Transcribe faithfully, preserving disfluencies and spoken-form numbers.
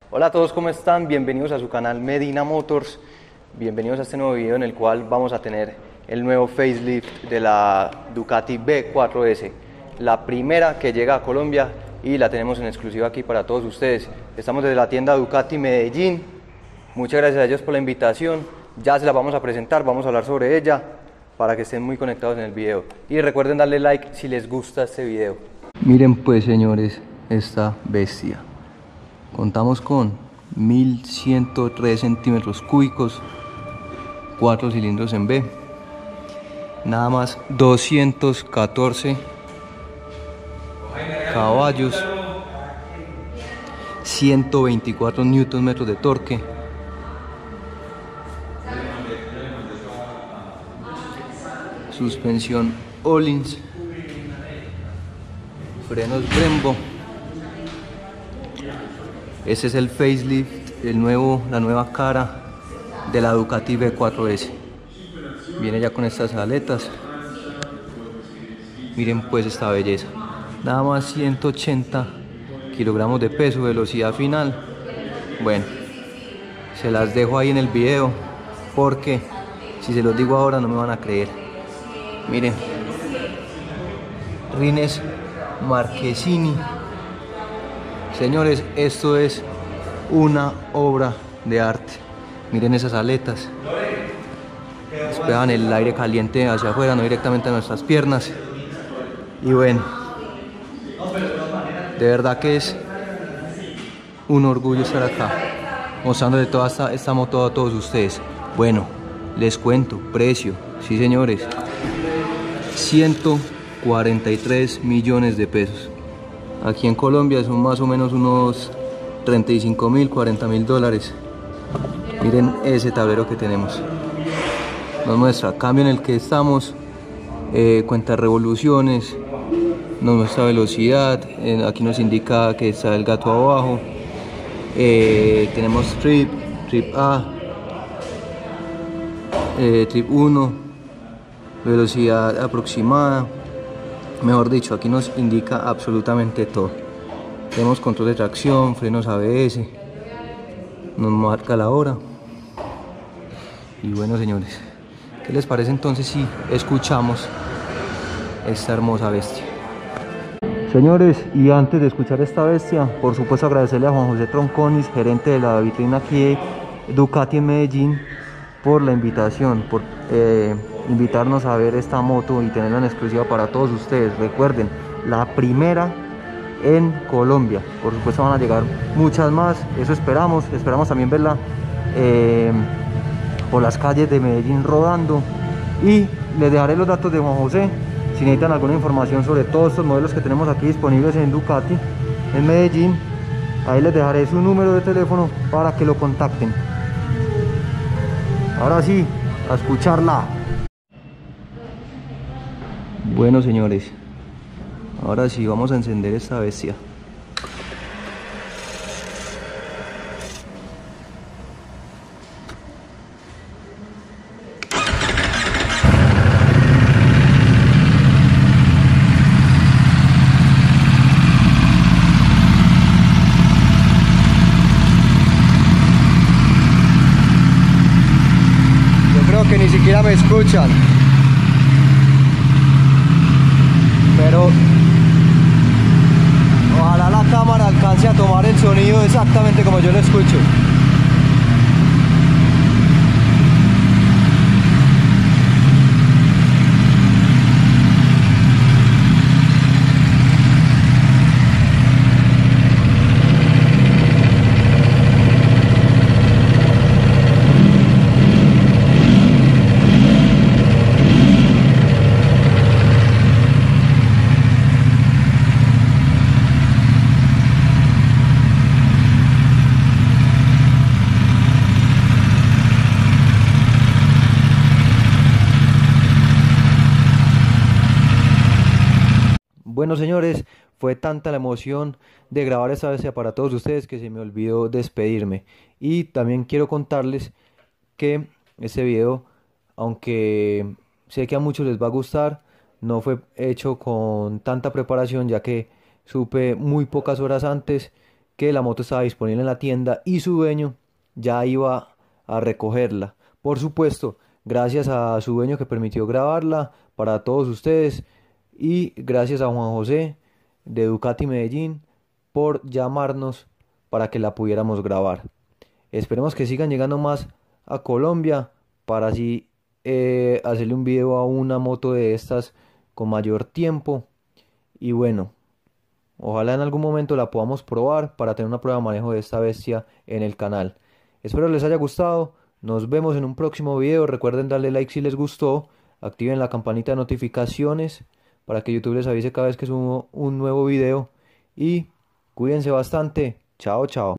Hola a todos, ¿cómo están? Bienvenidos a su canal Medina Motors. Bienvenidos a este nuevo video en el cual vamos a tener el nuevo facelift de la Ducati V cuatro S, la primera que llega a Colombia y la tenemos en exclusiva aquí para todos ustedes. Estamos desde la tienda Ducati Medellín. Muchas gracias a ellos por la invitación. Ya se la vamos a presentar, vamos a hablar sobre ella para que estén muy conectados en el video. Y recuerden darle like si les gusta este video. Miren pues, señores, esta bestia. Contamos con mil ciento tres centímetros cúbicos, cuatro cilindros en B, nada más doscientos catorce caballos, ciento veinticuatro newton metros de torque, suspensión Öhlins, frenos Brembo. Ese es el facelift, el nuevo, la nueva cara de la Ducati V cuatro S. Viene ya con estas aletas. Miren pues esta belleza. Nada más ciento ochenta kilogramos de peso, velocidad final. Bueno, se las dejo ahí en el video porque si se los digo ahora no me van a creer. Miren, rines Marquesini. Señores, esto es una obra de arte. Miren esas aletas. Despejan el aire caliente hacia afuera, no directamente a nuestras piernas. Y bueno, de verdad que es un orgullo estar acá, mostrándole toda esta, esta moto a todos ustedes. Bueno, les cuento, precio, sí señores, ciento cuarenta y tres millones de pesos. Aquí en Colombia son más o menos unos treinta y cinco mil, cuarenta mil dólares. Miren ese tablero que tenemos. Nos muestra cambio en el que estamos, eh, cuenta revoluciones, nos muestra velocidad, eh, aquí nos indica que está el gato abajo. Eh, tenemos trip, trip A, eh, trip uno, velocidad aproximada. Mejor dicho, aquí nos indica absolutamente todo. Tenemos control de tracción, frenos A B S, nos marca la hora. Y bueno, señores, ¿qué les parece entonces si escuchamos esta hermosa bestia? Señores, y antes de escuchar esta bestia, por supuesto agradecerle a Juan José Tronconis, gerente de la vitrina aquí de Ducati en Medellín, por la invitación, por eh, invitarnos a ver esta moto y tenerla en exclusiva para todos ustedes. Recuerden, la primera en Colombia. Por supuesto van a llegar muchas más, eso esperamos. Esperamos también verla eh, por las calles de Medellín rodando. Y les dejaré los datos de Juan José si necesitan alguna información sobre todos estos modelos que tenemos aquí disponibles en Ducati en Medellín. Ahí les dejaré su número de teléfono para que lo contacten. Ahora sí, a escucharla. Bueno, señores, ahora sí vamos a encender esta bestia. Que ni siquiera me escuchan, pero ojalá la cámara alcance a tomar el sonido exactamente como yo lo escucho. Bueno, señores, fue tanta la emoción de grabar esta bestia para todos ustedes que se me olvidó despedirme. Y también quiero contarles que este video, aunque sé que a muchos les va a gustar, no fue hecho con tanta preparación, ya que supe muy pocas horas antes que la moto estaba disponible en la tienda y su dueño ya iba a recogerla. Por supuesto, gracias a su dueño que permitió grabarla para todos ustedes y gracias a Juan José de Ducati Medellín por llamarnos para que la pudiéramos grabar. Esperemos que sigan llegando más a Colombia para así eh, hacerle un video a una moto de estas con mayor tiempo. Y bueno, ojalá en algún momento la podamos probar para tener una prueba de manejo de esta bestia en el canal. Espero les haya gustado. Nos vemos en un próximo video. Recuerden darle like si les gustó. Activen la campanita de notificaciones para que YouTube les avise cada vez que subo un nuevo video. Y cuídense bastante. Chao, chao.